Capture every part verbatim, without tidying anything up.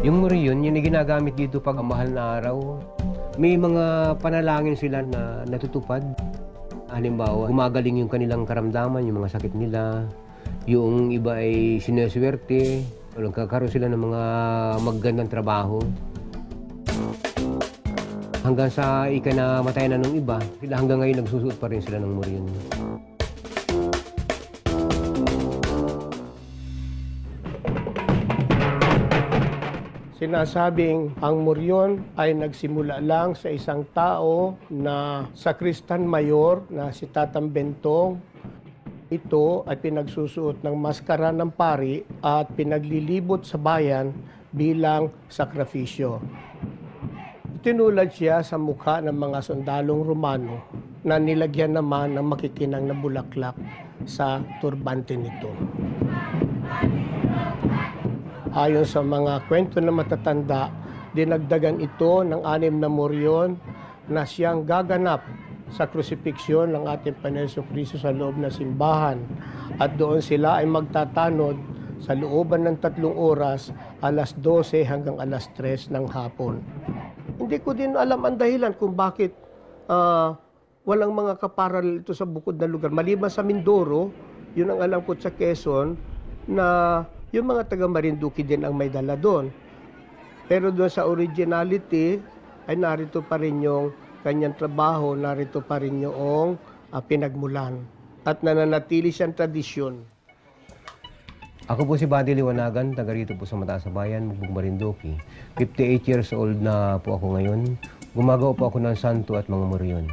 Yung Morion, yun yung ginagamit dito pag mahal na araw. May mga panalangin sila na natutupad. Halimbawa, gumagaling yung kanilang karamdaman, yung mga sakit nila. Yung iba ay sineswerte. Nagkakaroon sila ng mga magandang trabaho. Hanggang sa ikanamatay na nung iba, sila hanggang ngayon nagsusuot pa rin sila ng Morion. Sinasabing ang Morion ay nagsimula lang sa isang tao na sakristan mayor na si Tatang Bentong. Ito ay pinagsusuot ng maskara ng pari at pinaglilibot sa bayan bilang sakrifisyo. Tinulad siya sa mukha ng mga sundalong Romano na nilagyan naman ng makikinang na bulaklak sa turbante nito. Ayon sa mga kwento na matatanda, dinagdagan ito ng anim na Morion na siyang gaganap sa krusipiksyon ng ating Panginoong Kristo sa loob ng simbahan. At doon sila ay magtatanod sa looban ng tatlong oras, alas dose hanggang alas tres ng hapon. Hindi ko din alam ang dahilan kung bakit uh, walang mga kaparal ito sa bukod na lugar. Maliban sa Mindoro, yun ang alam ko sa Quezon, na yung mga taga Marinduque din ang may dala doon. Pero doon sa originality, ay narito pa rin yung kanyang trabaho, narito pa rin yung uh, pinagmulan. At nananatili siyang tradisyon. Ako po si Buddy Liwanagan, taga rito po sa Mataas sa Bayan, Mogpog Marinduque. fifty-eight years old na po ako ngayon. Gumagawa po ako ng santo at mga Morion.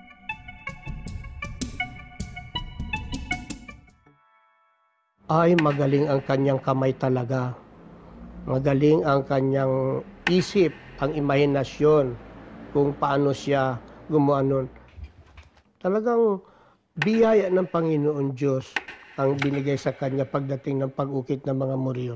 Ay magaling ang kanyang kamay talaga. Magaling ang kanyang isip, ang imahinasyon kung paano siya gumawa nun. Talagang biyaya ng Panginoon Diyos ang binigay sa kanya pagdating ng pag-ukit ng mga Morion.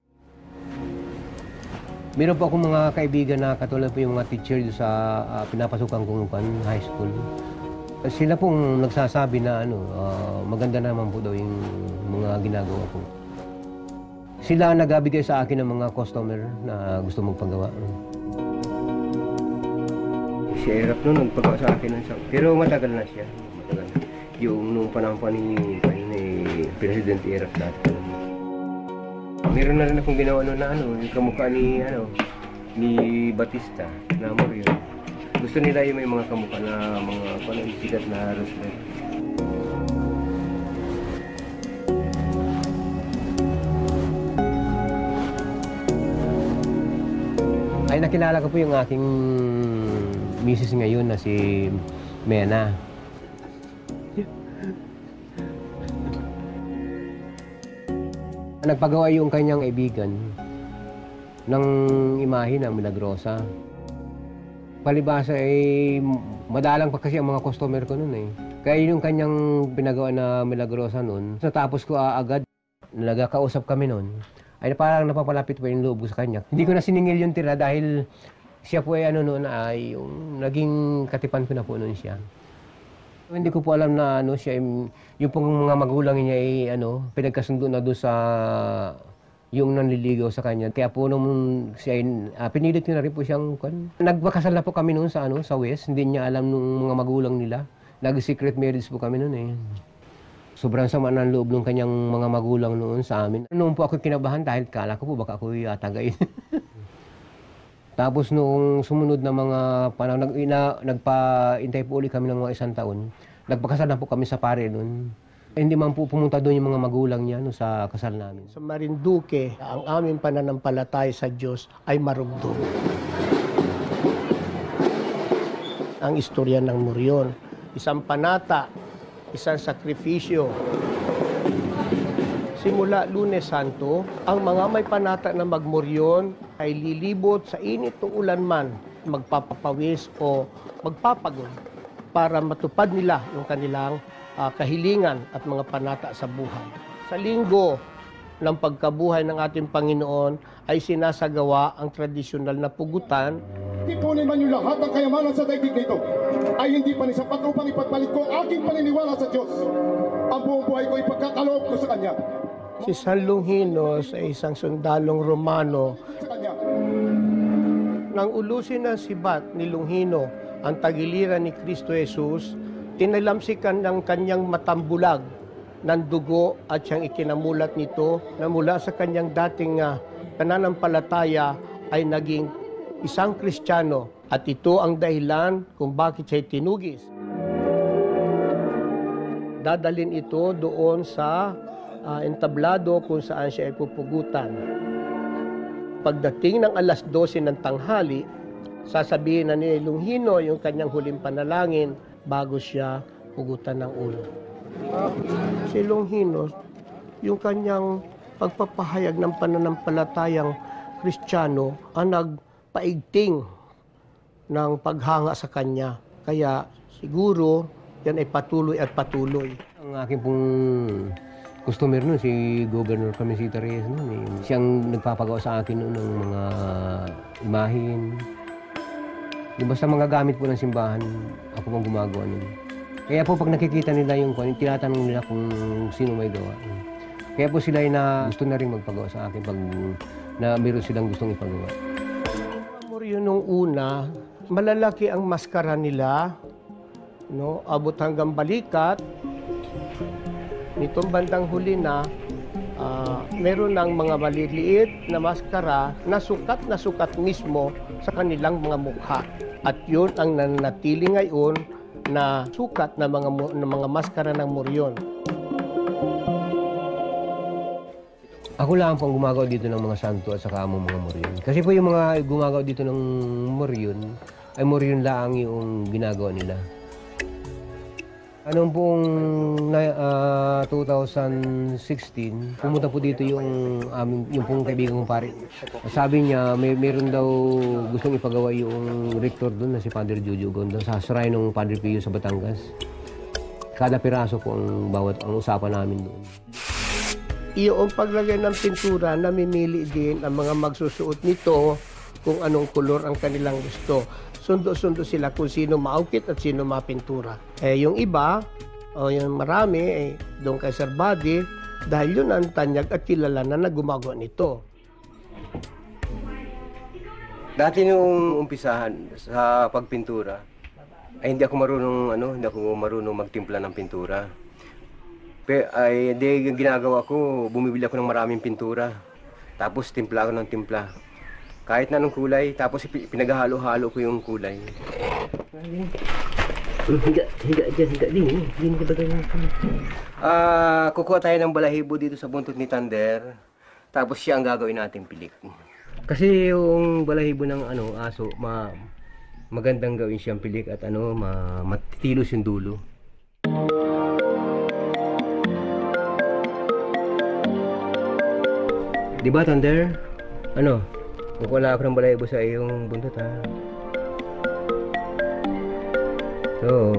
Meron po akong mga kaibigan na katulad po yung mga teacher sa uh, pinapasukan kong high school. Sila pong nagsasabi na ano, uh, maganda naman po daw yung mga ginagawa ko. Sila nagabigay sa akin ng mga customer na gusto magpagawa. Si Erap noon nagpagawa sa akin ng sang. Pero matagal na siya. Matagal na. Yung nung panahon pa ni kanina eh, President Erap dati. Meron na rin akong ginawa noon na ano, yung kamukha ni ano, ni Batista na Morion. Gusto nila yung may mga kamukha na mga panalisikat na wrestler. Ay nakilala ko po yung aking misis ngayon na si Mena. Nagpagawa yung kanyang kaibigan ng imahe ng Milagrosa. Palibasa ay madalang pa kasi ang mga customer ko noon eh. Kaya yung kanyang pinagawa na Milagrosa noon, natapos ko uh, agad, nagkakausap kami noon, ay parang napapalapit pa yung loob ko sa kanya. Hindi ko na siningil yung tira dahil siya po ay ano noon ay yung naging katipan ko na po noon siya. Hindi ko po alam na ano siya, yung pong mga magulang niya ay ano, pinagkasundo na doon sa yung nanliligaw sa kanya. Kaya po nung siya, uh, pinilit ko na rin po siyang, kan, nagpakasal na po kami noon sa, ano, sa West. Hindi niya alam nung mga magulang nila. Nag-secret marriage po kami noon eh. Sobrang sama ng loob ng kanyang mga magulang noon sa amin. Noon po ako kinabahan dahil kala ko po baka ako iatagayin. Tapos noong sumunod na mga panahon, nag, ina, nagpa-intay po ulit kami ng mga isang taon. Nagpakasal na po kami sa pare noon. Hindi man po pumunta doon yung mga magulang niya no, sa kasal namin. Sa Marinduque, ang aming pananampalataya sa Diyos ay marugdog. Ang istorya ng Morion, isang panata, isang sakripisyo. Simula Lunes Santo, ang mga may panata na magmoryon ay lilibot sa init o ulan man, magpapapawis o magpapagod para matupad nila yung kanilang Uh, kahilingan at mga panata sa buhay. Sa linggo ng pagkabuhay ng ating Panginoon ay sinasagawa ang tradisyonal na pugutan. Ipunin man yung lahat ng kayamanan sa daigdig nito ay hindi pa rin sapat upang ipagpalit ko aking paniniwala sa Diyos. Ang buong buhay ko ipagkakaloob ko sa Kanya. Si San Longinos ay isang sundalong Romano Nang ulusin ng sibat ni Longhino ang tagiliran ni Kristo Jesus, tinalamsikan ng kanyang matambulag ng dugo at siyang ikinamulat nito na mula sa kanyang dating uh, pananampalataya ay naging isang Kristiyano, at ito ang dahilan kung bakit siya tinugis. Dadalin ito doon sa uh, entablado kung saan siya ay pupugutan. Pagdating ng alas dose ng tanghali, sasabihin na ni Longhino yung kanyang huling panalangin bago siya pugutan ng ulo. Si Longhino, yung kanyang pagpapahayag ng pananampalatayang Kristiyano ang nagpaigting ng paghanga sa kanya. Kaya siguro yan ay patuloy at patuloy. Ang aking pong customer nun, si Governor Camisita Reyes nun, eh. Siyang nagpapagawa sa akin nun ng mga imahin. Yung basta mga gamit po ng simbahan, ako pong gumagawa nun. Kaya po pag nakikita nila yung kung tinatanong nila kung sino may gawa. Kaya po sila ay na gusto na rin magpagawa sa akin pag na meron silang gustong ipagawa. Morion nung una, malalaki ang maskara nila, no? Abot hanggang balikat. Nitong bandang huli na, uh, meron ng mga maliliit na maskara na sukat na sukat mismo sa kanilang mga mukha. At yun ang nananatili ngayon na sukat na mga, na mga maskara ng Morion. Ako lang pong gumagawa dito ng mga santo at saka among mga Morion. Kasi po yung mga gumagawa dito ng Morion, ay Morion lang yung ginagawa nila. Anong pong uh, two thousand sixteen, pumunta po dito yung, um, yung pong kaibigan kong pare. Sabi niya, may meron daw gustong ipagawa yung rector doon na si Padre Jojo Gonda sa shrine ng Padre Pio sa Batangas. Kada piraso po ang bawat ang usapan namin doon. Yung paglagay ng pintura, namimili din ang mga magsusuot nito kung anong kulor ang kanilang gusto. Sundo-sundo sila kung sino maukit at sino mapintura. Eh, yung iba, o yung marami, eh, doon kay Sir Buddy, dahil yun ang tanyag at kilala na nagumagawa nito. Dati nung umpisahan sa pagpintura, ay hindi ako marunong, ano, hindi ako marunong magtimpla ng pintura. Pero ay hindi yung ginagawa ko, bumibili ako ng maraming pintura. Tapos timpla ako ng timpla. Kahit na anong kulay, tapos pinaghalo-halo ko yung kulay. Higa, higa dyan, higa din eh. Hindi ka ba ganyan? Ah, kukuha tayo ng balahibo dito sa buntot ni Thunder. Tapos siya ang gagawin nating pilik. Kasi yung balahibo ng ano, aso, ma magandang gawin siyang pilik at ano, ma matitilos yung dulo. Diba, Thunder? Ano? Kukuha ako ng balahibo sa iyong buntot, ha? So.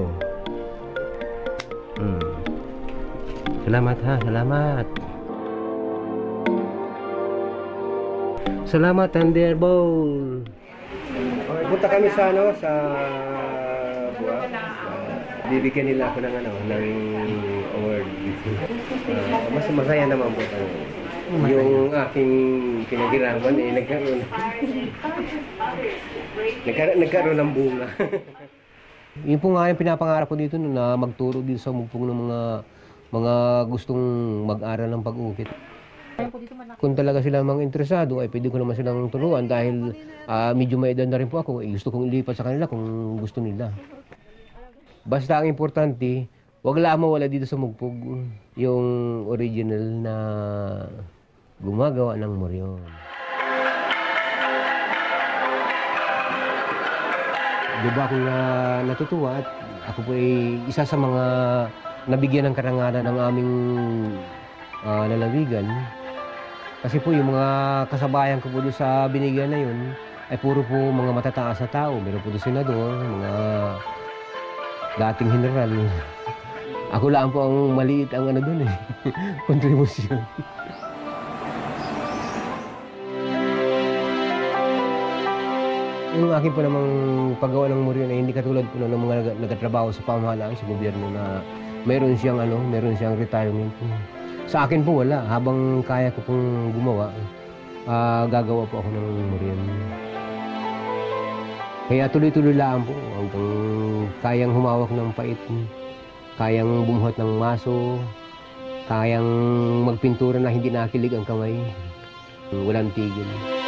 Hmm. Salamat, ha? Salamat. Salamat, Thunderbolt. Okay, punta kami sa, ano, sa buwa. Uh, bibigyan nila ako ng, ano, ng award. Uh, mas masaya naman po. Ano. Yung aking pinagiraman eh, nagkaroon. nagkaroon, nagkaroon ng bunga. Yun po nga yung pinapangarap ko dito no, na magturo dito sa Mogpog ng mga mga gustong mag-aral ng pag-ukit. Kung talaga sila mga interesado, ay pwede ko naman silang turuan dahil uh, medyo may edad na rin po ako. Eh, gusto kong ilipat sa kanila kung gusto nila. Basta ang importante, wag lang mawala dito sa Mogpog yung original na gumagawa ng Morion. Diba ako na natutuwa at ako po ay isa sa mga nabigyan ng karangalan ng aming uh, lalawigan. Kasi po yung mga kasabayan ko po doon sa binigyan na yun ay puro po mga matataas na tao. Meron po doon senador, mga dating general. Ako lang po ang maliit ang ano doon eh, kontribusyon. Yung akin po namang paggawa ng Morion ay hindi katulad po ng mga nagtatrabaho sa pamahalaan sa gobyerno na meron siyang ano, meron siyang retirement. Sa akin po wala. Habang kaya ko pong gumawa, uh, gagawa po ako ng Morion. Kaya tuloy-tuloy lang po hanggang kayang humawak ng pait, kayang bumuhat ng maso, kayang magpintura na hindi nakilig ang kamay. Walang tigil.